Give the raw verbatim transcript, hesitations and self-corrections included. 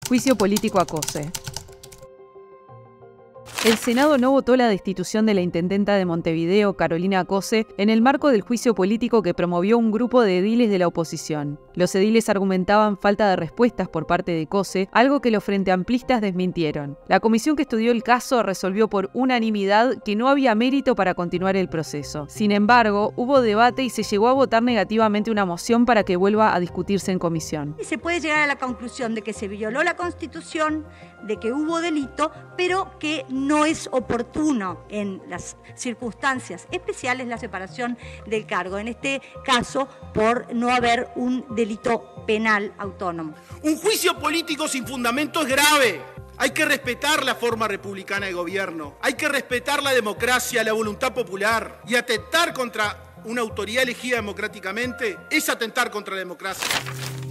Juicio político a Cose. El Senado no votó la destitución de la intendenta de Montevideo, Carolina Cose, en el marco del juicio político que promovió un grupo de ediles de la oposición. Los ediles argumentaban falta de respuestas por parte de Cose, algo que los Frente Amplistas desmintieron. La comisión que estudió el caso resolvió por unanimidad que no había mérito para continuar el proceso. Sin embargo, hubo debate y se llegó a votar negativamente una moción para que vuelva a discutirse en comisión. Se puede llegar a la conclusión de que se violó la Constitución, de que hubo delito, pero que no es oportuno en las circunstancias especiales la separación del cargo, en este caso por no haber un delito penal autónomo. Un juicio político sin fundamento es grave. Hay que respetar la forma republicana de gobierno, hay que respetar la democracia, la voluntad popular, y atentar contra una autoridad elegida democráticamente es atentar contra la democracia.